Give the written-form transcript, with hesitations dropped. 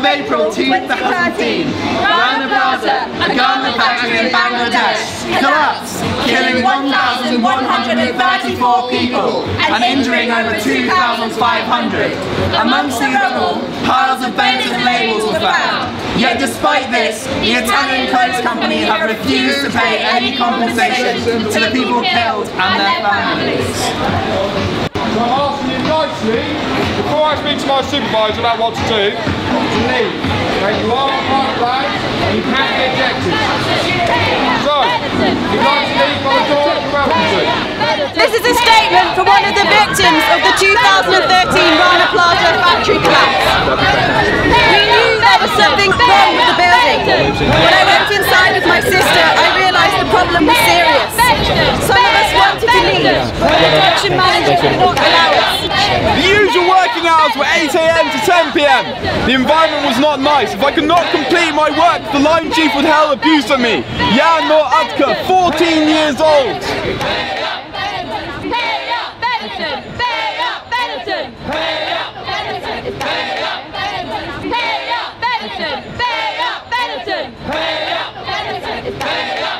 of April 2013, Rana Plaza, a garment factory in Bangladesh, collapsed, killing 1,134 people and injuring over 2,500. Amongst the rubble, piles of Benetton labels were found. Yet despite this, the Italian clothes company have refused to pay any compensation to the people killed and their families. So I'm asking you nicely, before I speak to my supervisor about what to do, to leave. Okay, you are on private land and you can't be ejected. So, if you'd like to leave by the door, you're welcome to. This is a statement from one of the victims of the 2013 Rana Plaza factory collapse. We knew there was something wrong with the building. When I went inside with my sister, I realised the problem was serious. Some of us wanted to leave, but the production manager would not allow us. The usual working hours were 8 AM to 10 PM. The environment was not nice. If I could not complete my work, the line chief would hurl abuse at me. Jan Nor Adka, 14 years old. Benetton!